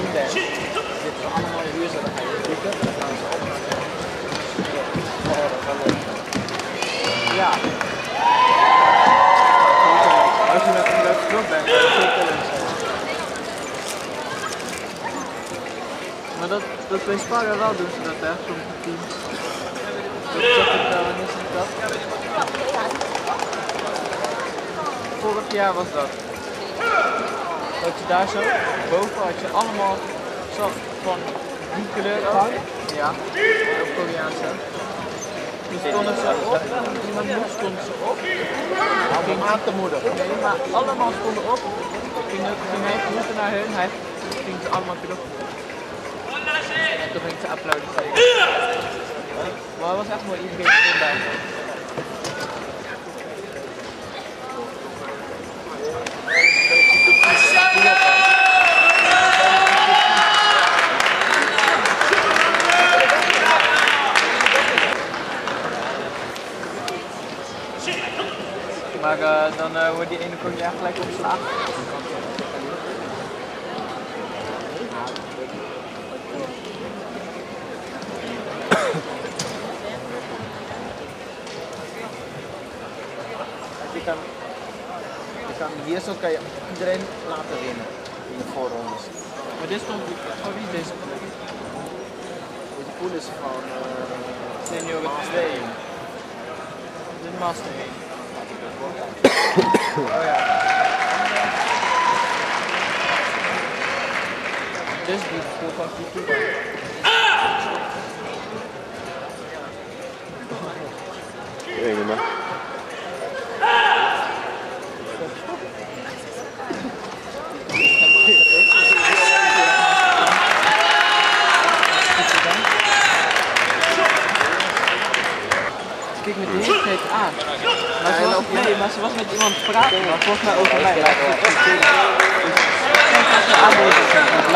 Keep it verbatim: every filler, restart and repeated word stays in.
zien bent, zitten we allemaal hier zo, dan ga je klikken, dan gaan ze op naar de... Oh, dat gaat leuk. Ja. Als je met een leuk groep bent, dan is het ook leuk zijn. Maar dat, dat bij sparren wel doen ze dat echt, sommige teams. Dat zegt het wel en is het dat. Vorig jaar was dat. Dat je daar zo, boven had je allemaal zo van die kleur ook. Ja, ook Koreaans hè. Dus stonden ze op, iemand moest stonden ze op. Ging aan te moedigen. Nee, maar allemaal stonden op. Ging, ging hij moesten naar hun, hij ging ze allemaal terug. En toen ging ze applaudisseren. Maar het was echt mooi, iedereen stond bij. Maar uh, dan uh, wordt die ene Koreaan gelijk ontslagen. Je kan, je kan hier zo kan je iedereen laten winnen in de voorrondes. Maar dit stond van wie is deze pool? Deze pool is van uh, senioren twee. Dit is master één. Oh ja. Dus die pool van Kikuba. Ik weet niet meer. Kijk met de hele tijd aan. Maar ze, was, nee, maar ze was met iemand praten, maar volgens mij over mij. Dus ik denk dat ze aanboden zijn.